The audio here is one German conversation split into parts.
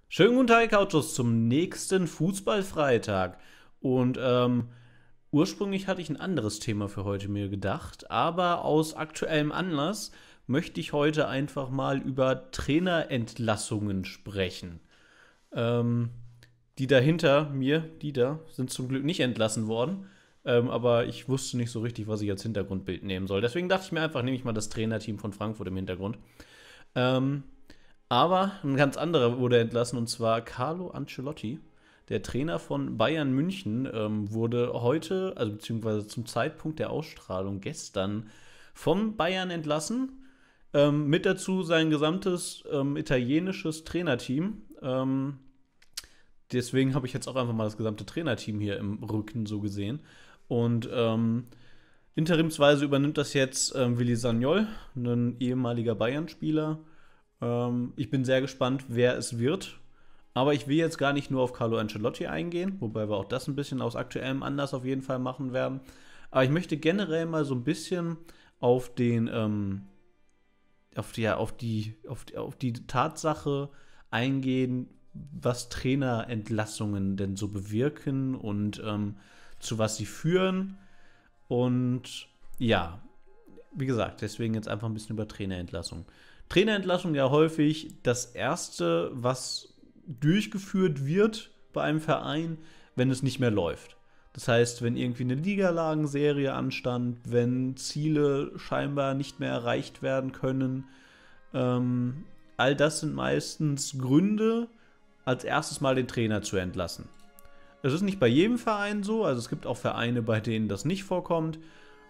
Schönen guten Tag, Couchos, zum nächsten Fußballfreitag. Und ursprünglich hatte ich ein anderes Thema für heute mir gedacht, aber aus aktuellem Anlass möchte ich heute einfach mal über Trainerentlassungen sprechen. Ähm, Die dahinter mir, die da, sind zum Glück nicht entlassen worden. Aber ich wusste nicht so richtig, was ich als Hintergrundbild nehmen soll. Deswegen dachte ich mir einfach, nehme ich mal das Trainerteam von Frankfurt im Hintergrund. Ähm, aber ein ganz anderer wurde entlassen, und zwar Carlo Ancelotti. Der Trainer von Bayern München wurde heute, also beziehungsweise zum Zeitpunkt der Ausstrahlung gestern, von Bayern entlassen. Mit dazu sein gesamtes italienisches Trainerteam. Deswegen habe ich jetzt auch einfach mal das gesamte Trainerteam hier im Rücken so gesehen. Und interimsweise übernimmt das jetzt Willi Sagnol, ein ehemaliger Bayern-Spieler. Ich bin sehr gespannt, wer es wird. Aber ich will jetzt gar nicht nur auf Carlo Ancelotti eingehen, wobei wir auch das ein bisschen aus aktuellem Anlass auf jeden Fall machen werden. Aber ich möchte generell mal so ein bisschen auf den, auf die Tatsache eingehen, was Trainerentlassungen denn so bewirken und zu was sie führen. Und ja, wie gesagt, deswegen jetzt einfach ein bisschen über Trainerentlassung. Trainerentlassung ja häufig das erste, was durchgeführt wird bei einem Verein, wenn es nicht mehr läuft. Das heißt, wenn irgendwie eine Ligalagenserie anstand, wenn Ziele scheinbar nicht mehr erreicht werden können, all das sind meistens Gründe, als erstes mal den Trainer zu entlassen. Es ist nicht bei jedem Verein so, also es gibt auch Vereine, bei denen das nicht vorkommt.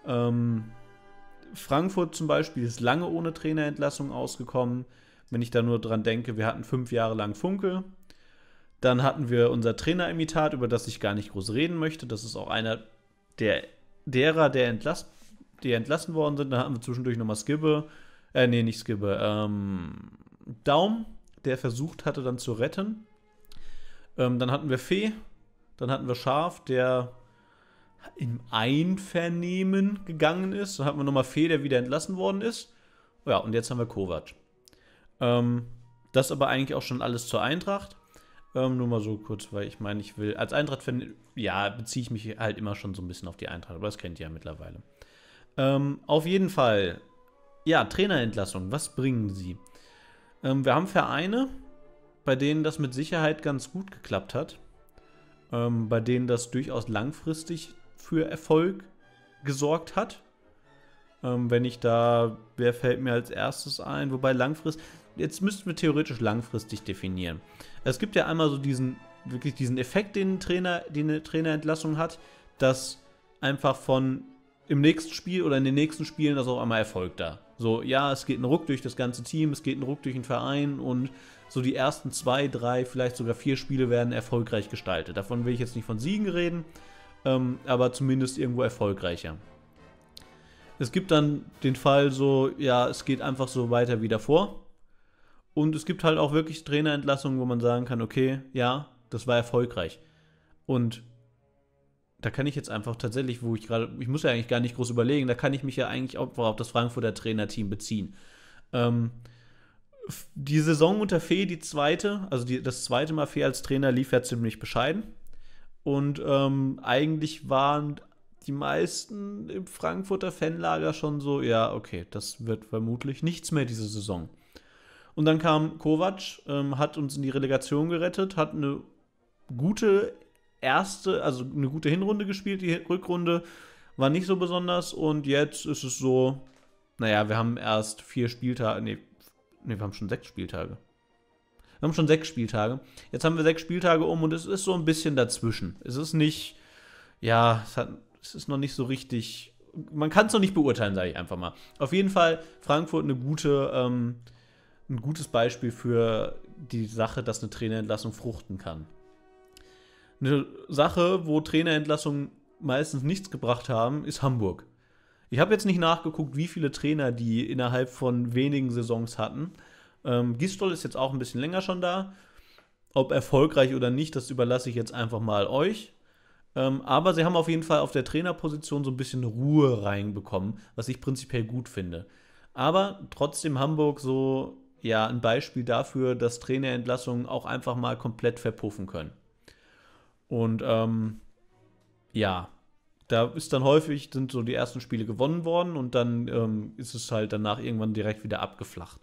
Frankfurt zum Beispiel ist lange ohne Trainerentlassung ausgekommen. Wenn ich da nur dran denke, wir hatten 5 Jahre lang Funkel. Dann hatten wir unser Trainerimitat, über das ich gar nicht groß reden möchte. Das ist auch einer derer, die entlassen worden sind. Dann hatten wir zwischendurch nochmal Skibbe. Nee, nicht Skibbe. Daum, der versucht hatte, dann zu retten. Dann hatten wir Fee. Dann hatten wir Schaf, der im Einvernehmen gegangen ist. Dann hatten wir nochmal Fee, der wieder entlassen worden ist. Ja, und jetzt haben wir Kovac. Das aber eigentlich auch schon alles zur Eintracht. Nur mal so kurz, weil ich meine, ich will als Eintracht-Fan, ja, beziehe ich mich halt immer schon so ein bisschen auf die Eintracht, aber das kennt ihr ja mittlerweile. Auf jeden Fall, ja, Trainerentlassung, was bringen sie? Wir haben Vereine, bei denen das mit Sicherheit ganz gut geklappt hat, bei denen das durchaus langfristig für Erfolg gesorgt hat. Wenn ich da, wer fällt mir als erstes ein? Wobei langfristig, jetzt müssten wir theoretisch langfristig definieren. Es gibt ja einmal so wirklich diesen Effekt, den eine Trainerentlassung hat, dass einfach von im nächsten Spiel oder in den nächsten Spielen das auf einmal Erfolg da. So, ja, es geht ein Ruck durch das ganze Team, es geht ein Ruck durch den Verein und so die ersten 2, 3, vielleicht sogar 4 Spiele werden erfolgreich gestaltet. Davon will ich jetzt nicht von Siegen reden, aber zumindest irgendwo erfolgreicher. Es gibt dann den Fall so, ja, es geht einfach so weiter wie davor. Und es gibt halt auch wirklich Trainerentlassungen, wo man sagen kann, okay, ja, das war erfolgreich. Und da kann ich jetzt einfach tatsächlich, ich muss ja eigentlich gar nicht groß überlegen, da kann ich mich ja eigentlich auch auf das Frankfurter Trainerteam beziehen. Die Saison unter Fee, die zweite, also das zweite Mal Fee als Trainer lief ja ziemlich bescheiden. Und eigentlich waren die meisten im Frankfurter Fanlager schon so, ja, okay, das wird vermutlich nichts mehr diese Saison. Und dann kam Kovac, hat uns in die Relegation gerettet, hat eine gute also eine gute Hinrunde gespielt. Die Rückrunde war nicht so besonders und jetzt ist es so, naja, wir haben erst 4 Spieltage, nee, wir haben schon 6 Spieltage. Wir haben schon 6 Spieltage. Jetzt haben wir 6 Spieltage und es ist so ein bisschen dazwischen. Es ist nicht, ja, es ist noch nicht so richtig, man kann es noch nicht beurteilen, sage ich einfach mal. Auf jeden Fall Frankfurt ein gutes Beispiel für die Sache, dass eine Trainerentlassung fruchten kann. Eine Sache, wo Trainerentlassungen meistens nichts gebracht haben, ist Hamburg. Ich habe jetzt nicht nachgeguckt, wie viele Trainer die innerhalb von wenigen Saisons hatten. Gistol ist jetzt auch ein bisschen länger schon da. Ob erfolgreich oder nicht, das überlasse ich jetzt einfach mal euch. Aber sie haben auf jeden Fall auf der Trainerposition so ein bisschen Ruhe reinbekommen, was ich prinzipiell gut finde. Aber trotzdem Hamburg so, ja ein Beispiel dafür, dass Trainerentlassungen auch einfach mal komplett verpuffen können. Und ja, da ist dann häufig, sind so die ersten Spiele gewonnen worden und dann ist es halt danach irgendwann direkt wieder abgeflacht.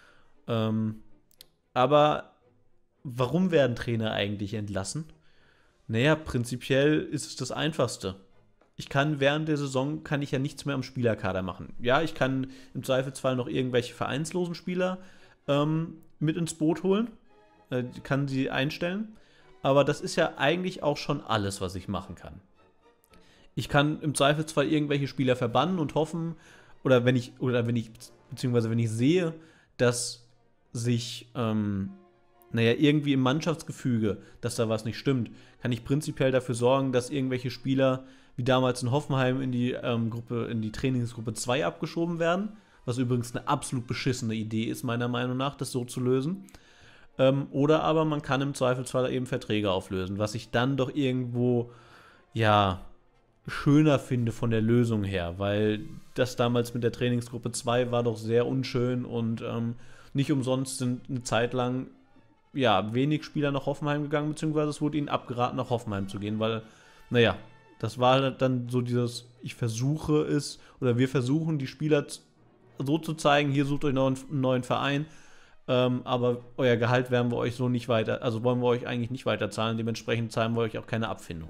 Aber warum werden Trainer eigentlich entlassen? Naja, prinzipiell ist es das Einfachste. Ich kann während der Saison kann ich ja nichts mehr am Spielerkader machen. Ja, ich kann im Zweifelsfall noch irgendwelche vereinslosen Spieler mit ins Boot holen, kann sie einstellen. Aber das ist ja eigentlich auch schon alles, was ich machen kann. Ich kann im Zweifelsfall irgendwelche Spieler verbannen und hoffen, beziehungsweise wenn ich sehe, dass sich, naja, irgendwie im Mannschaftsgefüge, dass da was nicht stimmt, kann ich prinzipiell dafür sorgen, dass irgendwelche Spieler, wie damals in Hoffenheim, in die Trainingsgruppe 2 abgeschoben werden, was übrigens eine absolut beschissene Idee ist, meiner Meinung nach, das so zu lösen. Oder aber man kann im Zweifelsfall eben Verträge auflösen, was ich dann doch irgendwo, ja, schöner finde von der Lösung her, weil das damals mit der Trainingsgruppe 2 war doch sehr unschön und nicht umsonst sind eine Zeit lang ja, wenig Spieler nach Hoffenheim gegangen, beziehungsweise es wurde ihnen abgeraten, nach Hoffenheim zu gehen, weil, naja, das war dann so dieses, wir versuchen, die Spieler so zu zeigen, hier sucht euch noch einen neuen Verein, aber euer Gehalt werden wir euch so nicht weiter, also wollen wir euch eigentlich nicht weiter zahlen, dementsprechend zahlen wir euch auch keine Abfindung.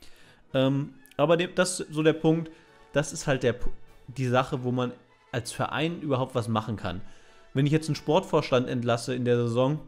Aber das ist so der Punkt, das ist halt die Sache, wo man als Verein überhaupt was machen kann. Wenn ich jetzt einen Sportvorstand entlasse in der Saison,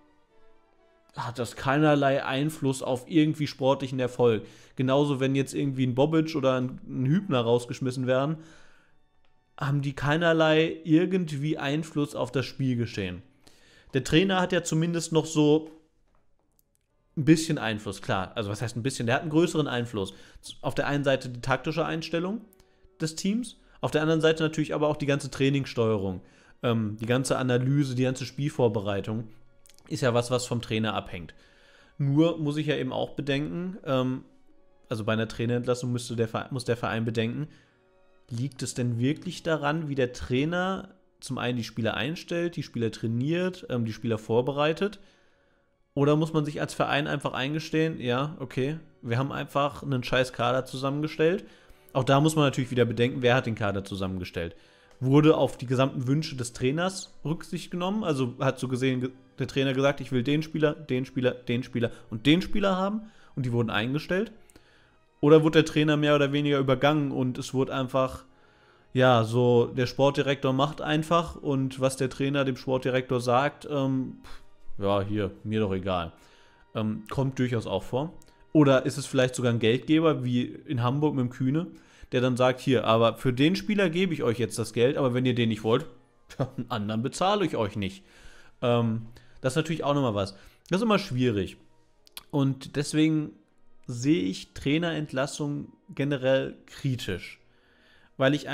hat das keinerlei Einfluss auf irgendwie sportlichen Erfolg. Genauso, wenn jetzt irgendwie ein Bobic oder ein Hübner rausgeschmissen werden, haben die keinerlei irgendwie Einfluss auf das Spielgeschehen. Der Trainer hat ja zumindest noch so ein bisschen Einfluss, klar. Also was heißt ein bisschen? Der hat einen größeren Einfluss. Auf der einen Seite die taktische Einstellung des Teams, auf der anderen Seite natürlich aber auch die ganze Trainingssteuerung, die ganze Analyse, die ganze Spielvorbereitung ist ja was vom Trainer abhängt. Nur muss ich ja eben auch bedenken, also bei einer Trainerentlassung muss der Verein bedenken, liegt es denn wirklich daran, wie der Trainer zum einen die Spieler einstellt, die Spieler trainiert, die Spieler vorbereitet? Oder muss man sich als Verein einfach eingestehen, ja, okay, wir haben einfach einen scheiß Kader zusammengestellt. Auch da muss man natürlich wieder bedenken, wer hat den Kader zusammengestellt. Wurde auf die gesamten Wünsche des Trainers Rücksicht genommen? Also hat so gesehen der Trainer gesagt, ich will den Spieler, den Spieler, den Spieler und den Spieler haben und die wurden eingestellt? Oder wurde der Trainer mehr oder weniger übergangen und es wurde einfach, ja, so der Sportdirektor macht einfach und was der Trainer dem Sportdirektor sagt, ja, hier, mir doch egal. Kommt durchaus auch vor. Oder ist es vielleicht sogar ein Geldgeber, wie in Hamburg mit dem Kühne, der dann sagt, hier, aber für den Spieler gebe ich euch jetzt das Geld, aber wenn ihr den nicht wollt, einen anderen bezahle ich euch nicht. Das ist natürlich auch nochmal was. Das ist immer schwierig. Und deswegen sehe ich Trainerentlassung generell kritisch. Weil ich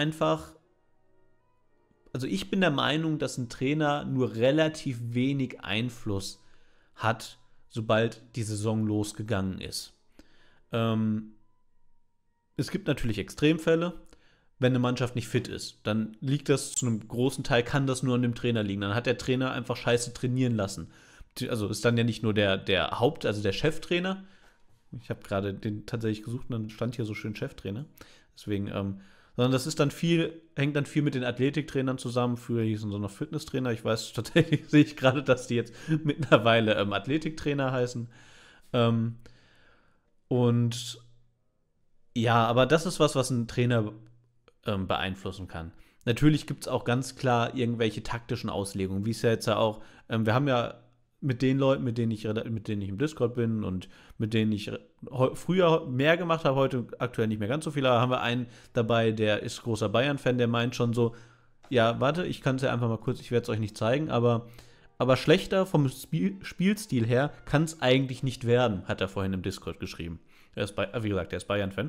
bin der Meinung, dass ein Trainer nur relativ wenig Einfluss hat, sobald die Saison losgegangen ist. Es gibt natürlich Extremfälle, wenn eine Mannschaft nicht fit ist. Dann liegt das zu einem großen Teil, kann das nur an dem Trainer liegen. Dann hat der Trainer einfach scheiße trainieren lassen. Also ist dann ja nicht nur der Cheftrainer. Ich habe gerade den tatsächlich gesucht und dann stand hier so schön Cheftrainer. Deswegen, sondern das ist hängt dann viel mit den Athletiktrainern zusammen. Früher hießen so noch Fitnesstrainer. Ich weiß tatsächlich, sehe ich gerade, dass die jetzt mittlerweile Athletiktrainer heißen. Und ja, aber das ist was ein Trainer beeinflussen kann. Natürlich gibt es auch ganz klar irgendwelche taktischen Auslegungen, wie es ja jetzt ja auch, wir haben ja mit den Leuten, mit denen ich im Discord bin und mit denen ich früher mehr gemacht habe, heute aktuell nicht mehr ganz so viel, aber haben wir einen dabei, der ist großer Bayern-Fan, der meint schon so, ja, warte, ich kann es ja einfach mal kurz, ich werde es euch nicht zeigen, aber schlechter vom Spielstil her kann es eigentlich nicht werden, hat er vorhin im Discord geschrieben. Wie gesagt, der ist Bayern-Fan.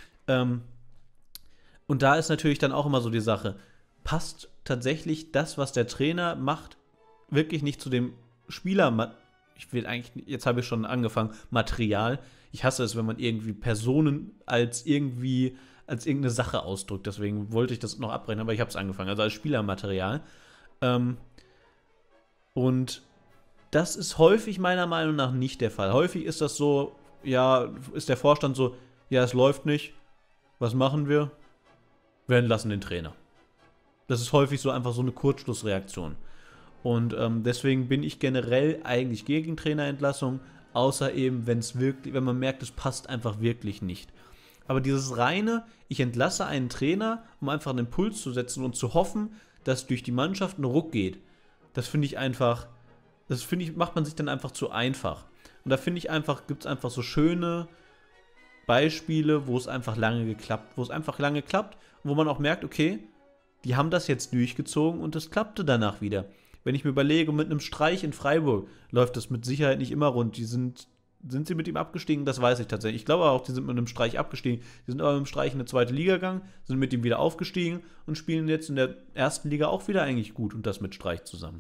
Und da ist natürlich dann auch immer so die Sache, passt tatsächlich das, was der Trainer macht, wirklich nicht zu dem Spieler, jetzt habe ich schon angefangen, Material. Ich hasse es, wenn man irgendwie Personen als irgendeine Sache ausdrückt. Deswegen wollte ich das noch abbrechen, aber ich habe es angefangen. Also als Spielermaterial. Und das ist häufig meiner Meinung nach nicht der Fall. Häufig ist das so, ja, ist der Vorstand so, ja, es läuft nicht, was machen wir? Wir entlassen den Trainer. Das ist häufig so einfach so eine Kurzschlussreaktion. Und deswegen bin ich generell eigentlich gegen Trainerentlassung, außer eben, wenn man merkt, es passt einfach wirklich nicht. Aber dieses reine, ich entlasse einen Trainer, um einfach einen Impuls zu setzen und zu hoffen, dass durch die Mannschaft ein Ruck geht, das finde ich einfach, macht man sich dann einfach zu einfach. Und da finde ich einfach, gibt es einfach so schöne Beispiele, wo es einfach lange klappt und wo man auch merkt, okay, die haben das jetzt durchgezogen und es klappte danach wieder. Wenn ich mir überlege, mit einem Streich in Freiburg läuft das mit Sicherheit nicht immer rund. Sind sie mit ihm abgestiegen? Das weiß ich tatsächlich. Ich glaube auch, die sind mit einem Streich abgestiegen. Die sind aber mit einem Streich in eine zweite Liga gegangen, sind mit ihm wieder aufgestiegen und spielen jetzt in der ersten Liga auch wieder eigentlich gut und das mit Streich zusammen.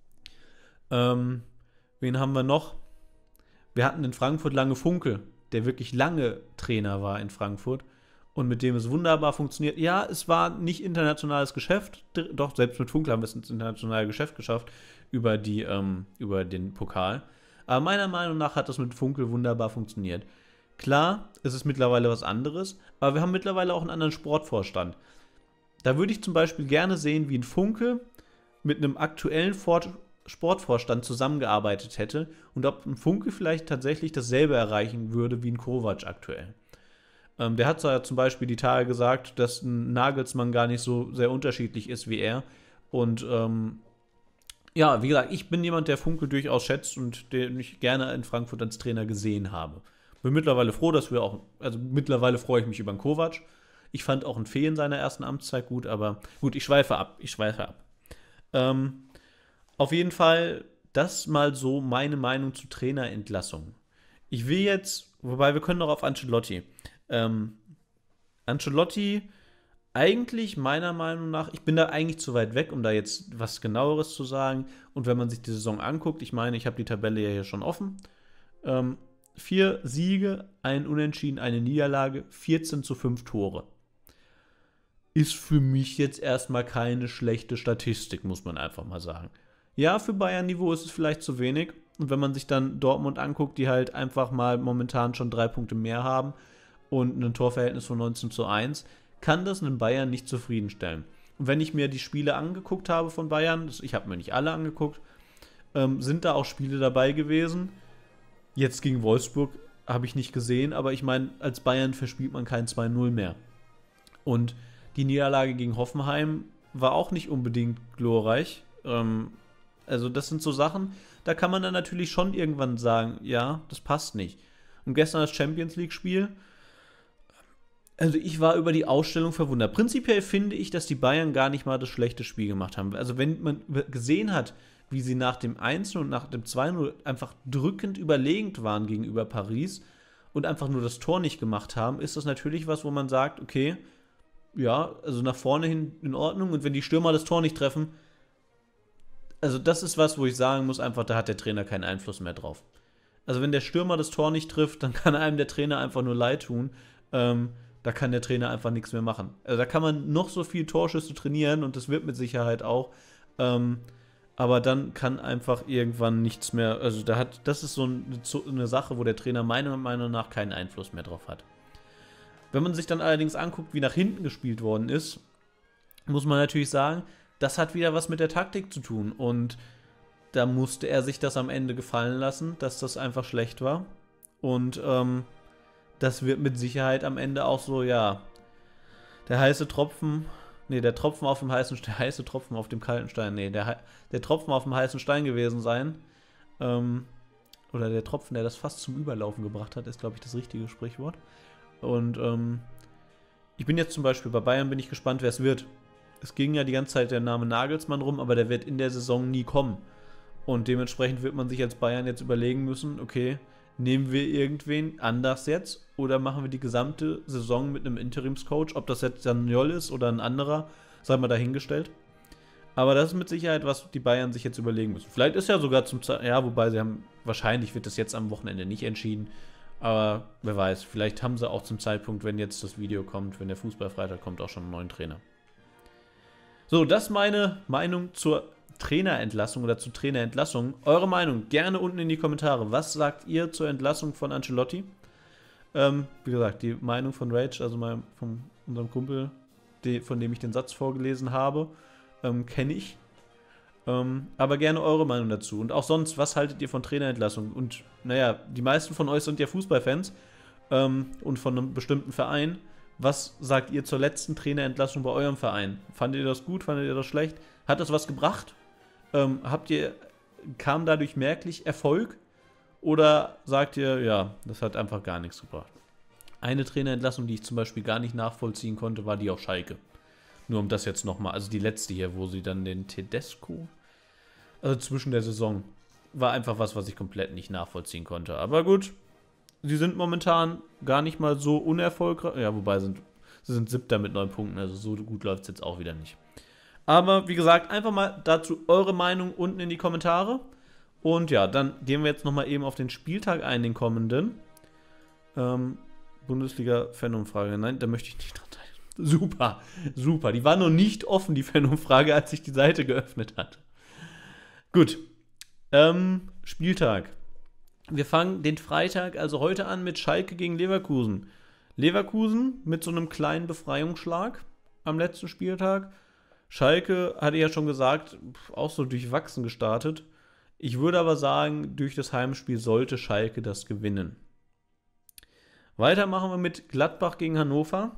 Wen haben wir noch? Wir hatten in Frankfurt lange Funkel, der wirklich lange Trainer war in Frankfurt und mit dem es wunderbar funktioniert. Ja, es war nicht internationales Geschäft, doch selbst mit Funkel haben wir es ins internationale Geschäft geschafft über den Pokal. Aber meiner Meinung nach hat das mit Funkel wunderbar funktioniert. Klar, es ist mittlerweile was anderes, aber wir haben mittlerweile auch einen anderen Sportvorstand. Da würde ich zum Beispiel gerne sehen, wie ein Funkel mit einem aktuellen Sportvorstand zusammengearbeitet hätte und ob ein Funkel vielleicht tatsächlich dasselbe erreichen würde wie ein Kovac aktuell. Der hat ja zum Beispiel die Tage gesagt, dass ein Nagelsmann gar nicht so sehr unterschiedlich ist wie er. Und ja, wie gesagt, ich bin jemand, der Funkel durchaus schätzt und den ich gerne in Frankfurt als Trainer gesehen habe. Bin mittlerweile froh, mittlerweile freue ich mich über einen Kovac. Ich fand auch einen Fee in seiner ersten Amtszeit gut, aber gut, ich schweife ab. Auf jeden Fall, das mal so meine Meinung zu Trainerentlassungen. Ich will jetzt, wobei wir können noch auf Ancelotti. Ancelotti, eigentlich meiner Meinung nach, ich bin da eigentlich zu weit weg, um da jetzt was Genaueres zu sagen. Und wenn man sich die Saison anguckt, ich meine, ich habe die Tabelle ja hier schon offen. 4 Siege, ein Unentschieden, eine Niederlage, 14:5 Tore. Ist für mich jetzt erstmal keine schlechte Statistik, muss man einfach mal sagen. Ja, für Bayern-Niveau ist es vielleicht zu wenig. Und wenn man sich dann Dortmund anguckt, die halt einfach mal momentan schon 3 Punkte mehr haben und ein Torverhältnis von 19:1, kann das einen Bayern nicht zufriedenstellen. Und wenn ich mir die Spiele angeguckt habe von Bayern, ich habe mir nicht alle angeguckt, sind da auch Spiele dabei gewesen. Jetzt gegen Wolfsburg habe ich nicht gesehen, aber ich meine, als Bayern verspielt man kein 2:0 mehr. Und die Niederlage gegen Hoffenheim war auch nicht unbedingt glorreich. Also das sind so Sachen, da kann man dann natürlich schon irgendwann sagen, ja, das passt nicht. Und gestern das Champions-League-Spiel, also ich war über die Ausstellung verwundert. Prinzipiell finde ich, dass die Bayern gar nicht mal das schlechte Spiel gemacht haben. Also wenn man gesehen hat, wie sie nach dem 1:0 und nach dem 2:0 einfach drückend überlegend waren gegenüber Paris und einfach nur das Tor nicht gemacht haben, ist das natürlich was, wo man sagt, okay, ja, also nach vorne hin in Ordnung und wenn die Stürmer das Tor nicht treffen, also das ist was, wo ich sagen muss, einfach, da hat der Trainer keinen Einfluss mehr drauf. Also wenn der Stürmer das Tor nicht trifft, dann kann einem der Trainer einfach nur leid tun. Da kann der Trainer einfach nichts mehr machen. Also da kann man noch so viel Torschüsse trainieren und das wird mit Sicherheit auch. Aber dann kann einfach irgendwann nichts mehr, also das ist so eine Sache, wo der Trainer meiner Meinung nach keinen Einfluss mehr drauf hat. Wenn man sich dann allerdings anguckt, wie nach hinten gespielt worden ist, muss man natürlich sagen, das hat wieder was mit der Taktik zu tun. Und da musste er sich das am Ende gefallen lassen, dass das einfach schlecht war. Und das wird mit Sicherheit am Ende auch so, ja, der Tropfen auf dem kalten Stein, der Tropfen auf dem heißen Stein gewesen sein. Oder der Tropfen, der das fast zum Überlaufen gebracht hat, ist, glaube ich, das richtige Sprichwort. Und ich bin jetzt zum Beispiel bei Bayern, bin ich gespannt, wer es wird. Es ging ja die ganze Zeit der Name Nagelsmann rum, aber der wird in der Saison nie kommen. Und dementsprechend wird man sich als Bayern jetzt überlegen müssen, okay, nehmen wir irgendwen anders jetzt oder machen wir die gesamte Saison mit einem Interimscoach? Ob das jetzt dann Joll ist oder ein anderer, sei mal dahingestellt. Aber das ist mit Sicherheit, was die Bayern sich jetzt überlegen müssen. Vielleicht ist ja sogar wobei wahrscheinlich wird das jetzt am Wochenende nicht entschieden. Aber wer weiß, vielleicht haben sie auch zum Zeitpunkt, wenn jetzt das Video kommt, wenn der Fußballfreitag kommt, auch schon einen neuen Trainer. So, das ist meine Meinung zur Trainerentlassung oder zu Trainerentlassungen. Eure Meinung gerne unten in die Kommentare. Was sagt ihr zur Entlassung von Ancelotti? Wie gesagt, die Meinung von Rage, also von unserem Kumpel, von dem ich den Satz vorgelesen habe, kenne ich. Aber gerne eure Meinung dazu. Und auch sonst, was haltet ihr von Trainerentlassungen? Und naja, die meisten von euch sind ja Fußballfans und von einem bestimmten Verein. Was sagt ihr zur letzten Trainerentlassung bei eurem Verein? Fandet ihr das gut? Fandet ihr das schlecht? Hat das was gebracht? Kam dadurch merklich Erfolg? Oder sagt ihr, ja, das hat einfach gar nichts gebracht? Eine Trainerentlassung, die ich zum Beispiel gar nicht nachvollziehen konnte, war die auf Schalke. Nur um das jetzt nochmal, also die letzte hier, wo sie dann den Tedesco, also zwischen der Saison, war einfach was ich komplett nicht nachvollziehen konnte. Aber gut, sie sind momentan gar nicht mal so unerfolgreich. Ja, wobei sie sind 7. mit 9 Punkten, also so gut läuft es jetzt auch wieder nicht. Aber wie gesagt, einfach mal dazu eure Meinung unten in die Kommentare. Und ja, dann gehen wir jetzt nochmal eben auf den Spieltag ein, den kommenden. Bundesliga-Fan-Umfrage. Nein, da möchte ich nicht dran teilnehmen. Super, super. Die war noch nicht offen, die Fan-Umfrage, als sich die Seite geöffnet hat. Gut. Spieltag. Wir fangen den Freitag, also heute an, mit Schalke gegen Leverkusen. Leverkusen mit so einem kleinen Befreiungsschlag am letzten Spieltag. Schalke, hatte ich ja schon gesagt, auch so durchwachsen gestartet. Ich würde aber sagen, durch das Heimspiel sollte Schalke das gewinnen. Weiter machen wir mit Gladbach gegen Hannover.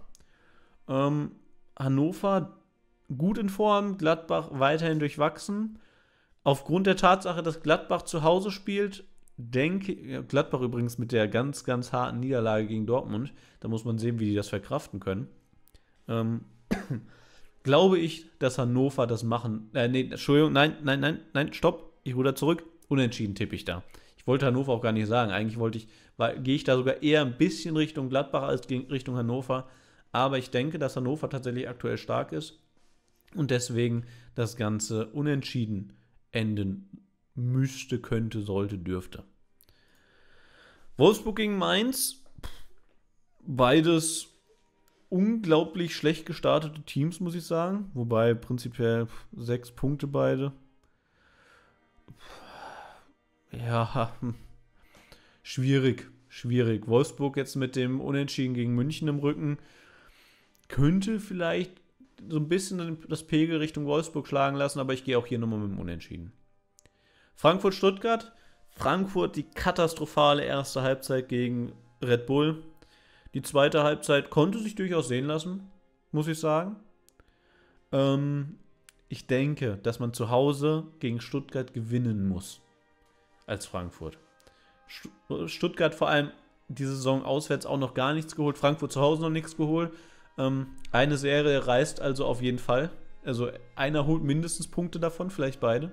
Hannover gut in Form, Gladbach weiterhin durchwachsen. Aufgrund der Tatsache, dass Gladbach zu Hause spielt, Gladbach übrigens mit der ganz, ganz harten Niederlage gegen Dortmund, da muss man sehen, wie die das verkraften können. Glaube ich, dass Hannover das machen. Entschuldigung, nein, stopp, ich ruder zurück. Unentschieden tippe ich da. Ich wollte Hannover auch gar nicht sagen. Eigentlich gehe ich da sogar eher ein bisschen Richtung Gladbach als Richtung Hannover. Aber ich denke, dass Hannover tatsächlich aktuell stark ist und deswegen das Ganze unentschieden enden müsste, könnte, sollte, dürfte. Wolfsburg gegen Mainz. Beides unglaublich schlecht gestartete Teams, muss ich sagen. Wobei prinzipiell 6 Punkte beide. Ja, schwierig. Wolfsburg jetzt mit dem Unentschieden gegen München im Rücken könnte vielleicht so ein bisschen das Pegel Richtung Wolfsburg schlagen lassen, aber ich gehe auch hier nochmal mit dem Unentschieden. Frankfurt-Stuttgart. Frankfurt die katastrophale erste Halbzeit gegen Red Bull. Die zweite Halbzeit konnte sich durchaus sehen lassen, muss ich sagen. Ich denke, dass man zu Hause gegen Stuttgart gewinnen muss. Als Frankfurt. Stuttgart vor allem die Saison auswärts auch noch gar nichts geholt. Frankfurt zu Hause noch nichts geholt. Eine Serie reißt also auf jeden Fall. Also einer holt mindestens Punkte davon, vielleicht beide.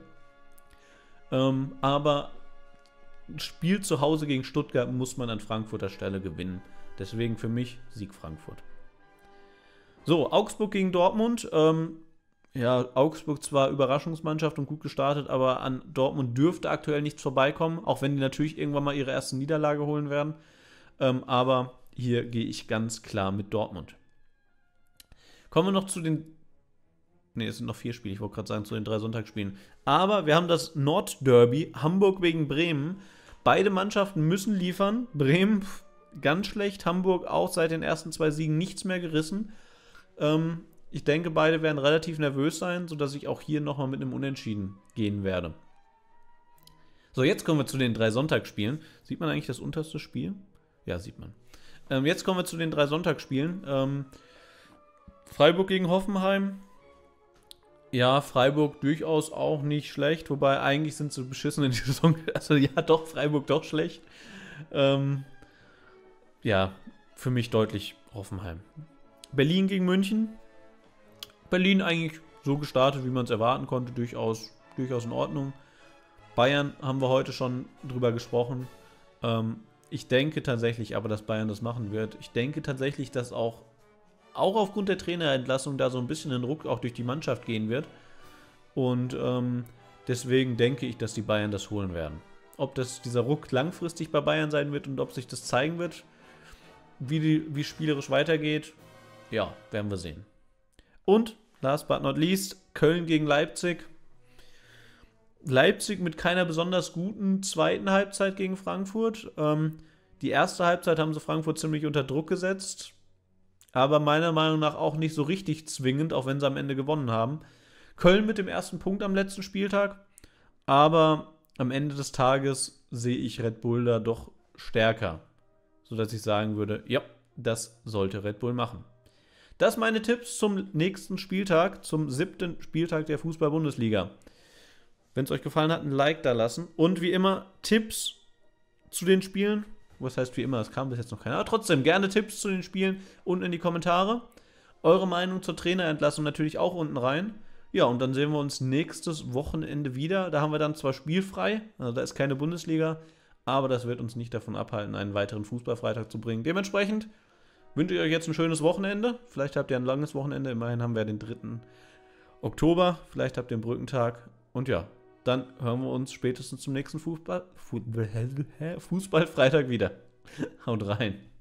Aber Spiel zu Hause gegen Stuttgart muss man an Frankfurter Stelle gewinnen. Deswegen für mich Sieg Frankfurt. So, Augsburg gegen Dortmund. Ja, Augsburg zwar Überraschungsmannschaft und gut gestartet, aber an Dortmund dürfte aktuell nichts vorbeikommen, auch wenn die natürlich irgendwann mal ihre erste Niederlage holen werden. Aber hier gehe ich ganz klar mit Dortmund. Kommen wir noch zu den... Ne, es sind noch 4 Spiele, ich wollte gerade sagen, zu den 3 Sonntagsspielen. Aber wir haben das Nordderby, Hamburg gegen Bremen. Beide Mannschaften müssen liefern. Bremen ganz schlecht, Hamburg auch seit den ersten 2 Siegen nichts mehr gerissen. Ich denke, beide werden relativ nervös sein, sodass ich auch hier nochmal mit einem Unentschieden gehen werde. So, jetzt kommen wir zu den 3 Sonntagsspielen. Sieht man eigentlich das unterste Spiel? Ja, sieht man. Jetzt kommen wir zu den 3 Sonntagsspielen. Freiburg gegen Hoffenheim. Ja, Freiburg durchaus auch nicht schlecht, wobei eigentlich sind sie beschissen in die Saison. Also ja, doch, Freiburg doch schlecht. Ja, für mich deutlich Hoffenheim. Berlin gegen München. Berlin eigentlich so gestartet, wie man es erwarten konnte, durchaus in Ordnung. Bayern haben wir heute schon drüber gesprochen. Ich denke tatsächlich aber, dass Bayern das machen wird. Ich denke tatsächlich, dass auch aufgrund der Trainerentlassung da so ein bisschen ein Ruck auch durch die Mannschaft gehen wird. Und deswegen denke ich, dass die Bayern das holen werden. Ob dieser Ruck langfristig bei Bayern sein wird und ob sich das zeigen wird, wie spielerisch weitergeht, ja, werden wir sehen. Und, last but not least, Köln gegen Leipzig. Leipzig mit keiner besonders guten zweiten Halbzeit gegen Frankfurt. Die erste Halbzeit haben sie Frankfurt ziemlich unter Druck gesetzt, aber meiner Meinung nach auch nicht so richtig zwingend, auch wenn sie am Ende gewonnen haben. Köln mit dem ersten Punkt am letzten Spieltag, aber am Ende des Tages sehe ich Red Bull da doch stärker, sodass ich sagen würde, ja, das sollte Red Bull machen. Das meine Tipps zum nächsten Spieltag, zum 7. Spieltag der Fußball-Bundesliga. Wenn es euch gefallen hat, ein Like da lassen. Und wie immer, Tipps zu den Spielen. Was heißt wie immer, es kam bis jetzt noch keiner. Aber trotzdem, gerne Tipps zu den Spielen unten in die Kommentare. Eure Meinung zur Trainerentlassung natürlich auch unten rein. Ja, und dann sehen wir uns nächstes Wochenende wieder. Da haben wir dann zwar spielfrei, also da ist keine Bundesliga, aber das wird uns nicht davon abhalten, einen weiteren Fußballfreitag zu bringen. Dementsprechend wünsche ich euch jetzt ein schönes Wochenende. Vielleicht habt ihr ein langes Wochenende. Immerhin haben wir den 3. Oktober. Vielleicht habt ihr einen Brückentag. Und ja, dann hören wir uns spätestens zum nächsten Fußballfreitag wieder. Haut rein.